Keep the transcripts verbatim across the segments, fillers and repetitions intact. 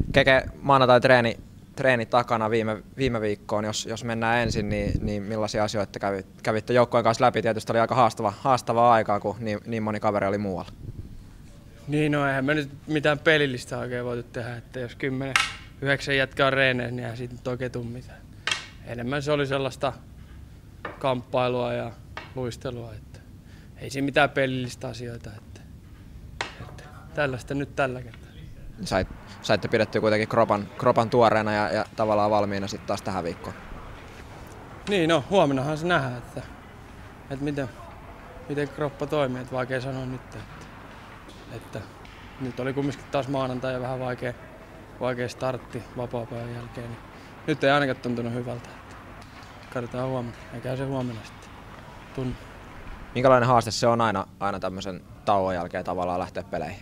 Keke, maanantai treeni, treeni takana viime, viime viikkoon, jos, jos mennään ensin, niin, niin millaisia asioita kävit, kävitte joukkojen kanssa läpi? Tietysti oli aika haastava, haastavaa aikaa, kun niin, niin moni kaveri oli muualla. Niin, no eihän me nyt mitään pelillistä oikein voitu tehdä, että jos kymmenen, yhdeksän jätkää on reeneissä, niin eihän siitä nyt oikein tule mitään. Enemmän se oli sellaista kamppailua ja luistelua, että ei siinä mitään pelillistä asioita, että, että tällaista nyt tällä kertaa. Sait, saitte pidettyä kuitenkin kropan, kropan tuoreena ja, ja tavallaan valmiina sitten taas tähän viikkoon. Niin, no huomennahan se nähdään, että, että miten, miten kroppa toimii, että vaikea sanoa nyt. Että, että nyt oli kumminkin taas maanantai ja vähän vaikea, vaikea startti vapaapäivän jälkeen, niin nyt ei ainakaan tuntunut hyvältä. Että katsotaan huomenna, eikä se huomenna sitten tunnu. Minkälainen haaste se on aina, aina tämmöisen tauon jälkeen tavallaan lähteä peleihin?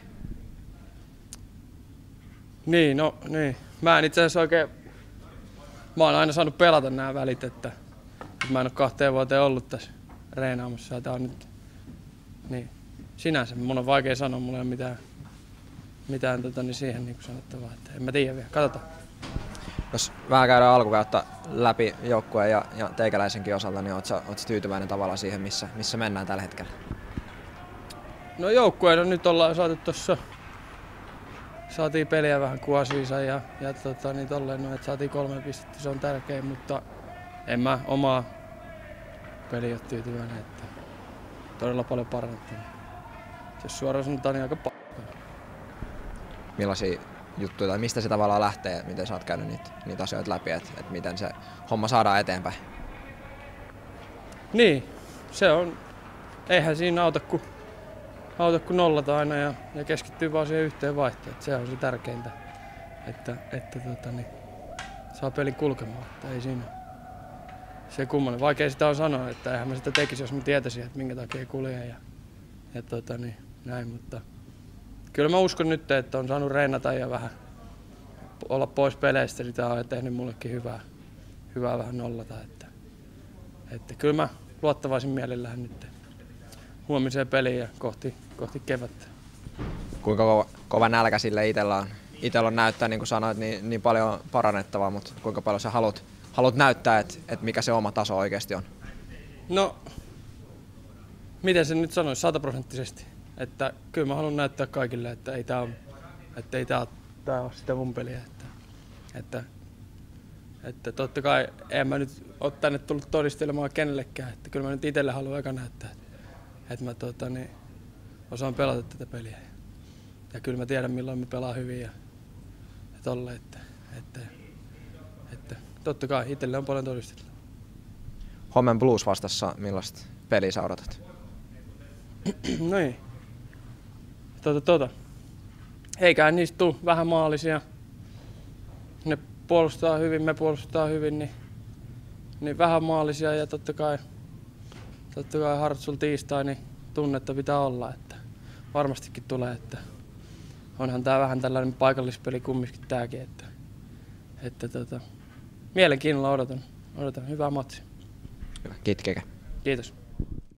Niin, no niin. Mä en itse asiassa oikein, mä oon aina saanut pelata nämä välit, että, että mä en ole kahteen vuoteen ollut tässä reenaamassa ja tää on nyt, niin sinänsä mun on vaikea sanoa, mulla ei ole mitään, mitään tota, niin siihen niin sanottavaa, että en mä tiedä vielä, katsotaan. Jos vähän käydään alkukautta läpi joukkueen ja, ja teikäläisenkin osalta, niin ootko, ootko tyytyväinen tavallaan siihen, missä, missä mennään tällä hetkellä? No joukkueena nyt ollaan saatu tossa, saatiin peliä vähän kuosiinsa ja, ja tota, niin tolleen, no, että saatiin kolme pistettä, se on tärkein, mutta en mä omaa peliä ole tyytyväinen, että todella paljon parannettiin. Jos suoraan sanotaan, niin aika paljon. Millaisia juttuja tai mistä se tavallaan lähtee, miten sä oot käynyt niitä, niitä asioita läpi, että, että miten se homma saadaan eteenpäin? Niin, se on, eihän siinä auta kun, auta kun nollata aina ja, ja keskittyy vaan siihen yhteen vaihtoon, että se on se tärkeintä, että, että tota, niin, saa pelin kulkemaan, että ei siinä se kummonen. Vaikea sitä on sanoa, että eihän mä sitä tekisi, jos mä tietäisin, että minkä takia ei kulje ja, ja tota, niin, näin, mutta kyllä mä uskon nyt, että on saanut reenata ja vähän olla pois peleistä, niin tää on tehnyt mullekin hyvää, hyvää vähän nollata. Että, että kyllä mä luottavaisin mielellähän nyt huomiseen peliin ja kohti, kohti kevättä. Kuinka kova, kova nälkä sille itsellä on? Itsellä on näyttää, niin kuin sanoit, niin, niin paljon parannettavaa, mutta kuinka paljon sä haluat, haluat näyttää, että, että mikä se oma taso oikeasti on? No, miten se nyt sanoisi, sataprosenttisesti. Että kyllä mä haluan näyttää kaikille, että ei tää ole, että ei tää ole, tää ole sitä mun peliä. Että, että, että totta kai en mä nyt ole tänne tullut todistelemaan kenellekään. Että kyllä mä nyt itselle haluan eka näyttää, että, että mä tota, niin, osaan pelata tätä peliä. Ja kyllä mä tiedän milloin mä pelaan hyvin ja, ja tolle, että, että, että totta kai itselle on paljon todistelua. Hommen Blues vastassa, millaista peliä sä odotat? No niin. Tota, tota. Eiköhän niistä tule vähän maalisia. Ne puolustaa hyvin, me puolustaa hyvin, niin, niin vähän maalisia ja totta kai, totta kai Hartsulla tiistai, niin tunnetta pitää olla, että varmastikin tulee, että onhan tää vähän tällainen paikallispeli kumminkin tääkin, että, että tota, mielenkiinnolla odotan, odotan hyvää matsia. Kiitos Keke. Kiitos.